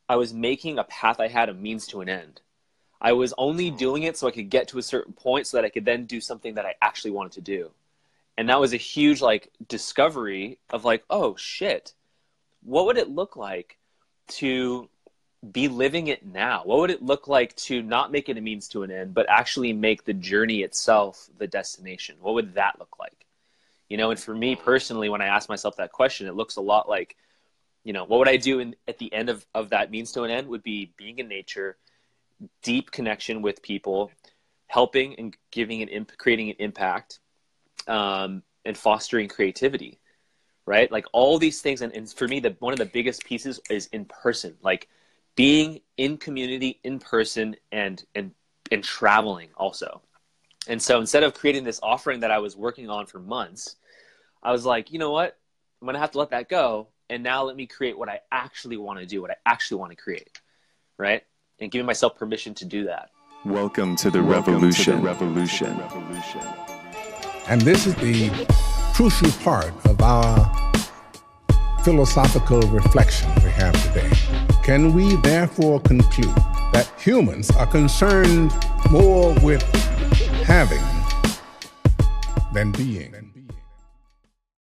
I was making a path I had a means to an end. I was only doing it so I could get to a certain point so that I could then do something that I actually wanted to do. And that was a huge like discovery of like, oh shit, what would it look like to be living it now? What would it look like to not make it a means to an end, but actually make the journey itself the destination? What would that look like? You know, and for me personally, when I ask myself that question, it looks a lot like, you know, what would I do at the end of that means to an end would be being in nature, deep connection with people, helping and creating an impact, and fostering creativity, right? Like all these things. And for me, one of the biggest pieces is in person, like being in community, in person, and traveling also. And so instead of creating this offering that I was working on for months, I was like, you know what? I'm going to have to let that go. And now let me create what I actually want to do, what I actually want to create, right? And giving myself permission to do that. Welcome to the revolution. And this is the crucial part of our philosophical reflection we have today. Can we therefore conclude that humans are concerned more with having than being?